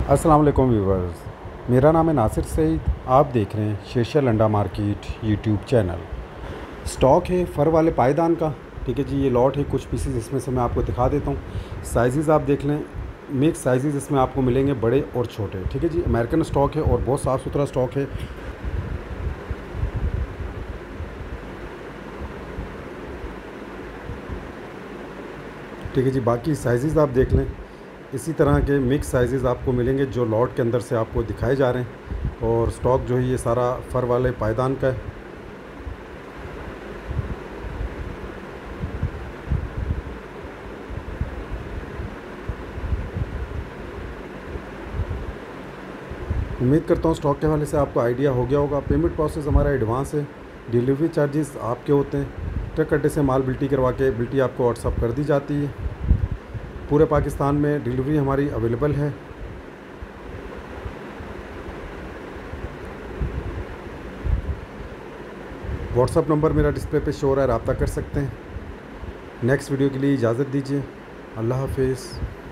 अस्सलाम वालेकुम व्यूवर्स, मेरा नाम है नासिर सईद। आप देख रहे हैं Shershah Landa market YouTube channel. Stock है फर वाले पायदान का। ठीक है जी, ये लॉट है, कुछ पीसेस इसमें से मैं आपको दिखा देता हूँ। साइज़ आप देख लें, मिक्स साइज़ इसमें आपको मिलेंगे, बड़े और छोटे। ठीक है जी, अमेरिकन स्टॉक है और बहुत साफ़ सुथरा स्टॉक है। ठीक है जी, बाकी साइज़ आप देख लें, इसी तरह के मिक्स साइज़ आपको मिलेंगे जो लॉट के अंदर से आपको दिखाए जा रहे हैं। और स्टॉक जो है ये सारा फ़र वाले पायदान का है। उम्मीद करता हूँ स्टॉक के हवाले से आपको आइडिया हो गया होगा। पेमेंट प्रोसेस हमारा एडवांस है, डिलीवरी चार्जेस आपके होते हैं। ट्रक अड्डे से माल बिल्टी करवा के बिल्टी आपको व्हाट्सअप कर दी जाती है। पूरे पाकिस्तान में डिलीवरी हमारी अवेलेबल है। व्हाट्सअप नंबर मेरा डिस्प्ले पे शो हो रहा है, रब्ता कर सकते हैं। नेक्स्ट वीडियो के लिए इजाज़त दीजिए। अल्लाह हाफिज़।